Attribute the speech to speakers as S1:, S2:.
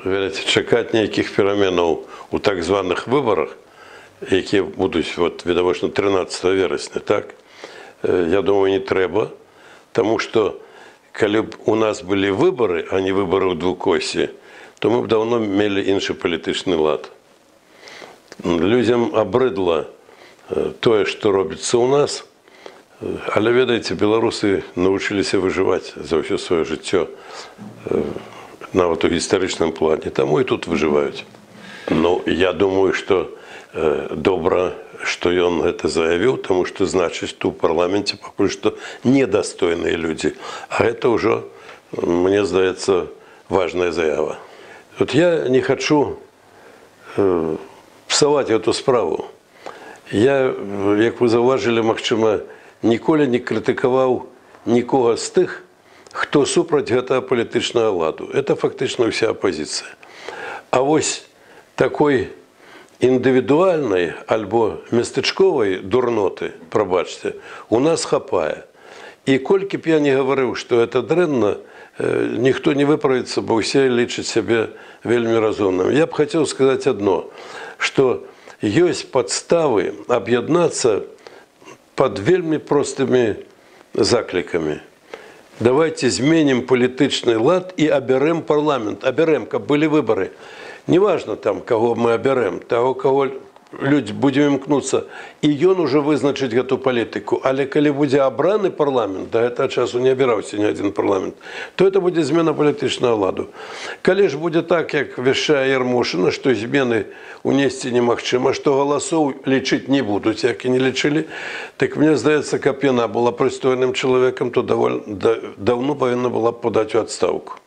S1: ведаеце, чакаць нейкіх пераменаў у так званых выбарах, якія будуць відавочна 13 верасня, так? Я думаю, не трэба, таму што калі б у нас былі выбары, а не выбары ў двукосі, то мы б даўно мелі іншы палітычны лад. Людзям абрыдла тое, што робіцца ў нас, але, ведаеце, беларусы навучыліся выжываць за ўсё сваё жыццё, нават у гістарычным плане, таму і тут выжываюць. Ну, я думаю, што добра, што ён гэта заявіў, таму што, значыць, тут у парламенце пакуль што недастойныя людзі. А гэта ўжо, мне здаецца, важная заява. Вот я не хочу псаваць эту справу. Я, як вы заўважылі, магчыма, ніколі не крытыкаваў нікога з тых, хто супраць гэтага палітычнага ладу. Это фактычна ўся апазіцыя. А вось такой індывідуальнай альбо местачковай дурноты, прабачце, у нас хапае. І колькі б я не гаварыў, што это дрэнна, ніхто не выправіцца, бо ўсе лічаць сябе вельмі разумным. Я б хацеў сказаць адно, што ёсць падставы аб'яднацца пад вельмі простымі заклікамі. Давайте зменім палітычны лад і абярэм парламент, абярэм, каб былі выбары. Неважно там, кого мы абярэм, того, кого людзі будзем імкнуцца, і ён ужо вызначыць гэту палітыку. Але калі будзе абраны парламент, да гэтага часу не абіраўся ні адзін парламент, то это будзе змена палітычнага ладу. Калі ж будзе так, як вяшчае Ярмошына, што змены унесці немагчыма, што галасоў лічыць не будуць, як і не лічылі, так мне здаецца, каб яна была прыстойным чалавекам, то даўно павінна была б падаць у адстаўку.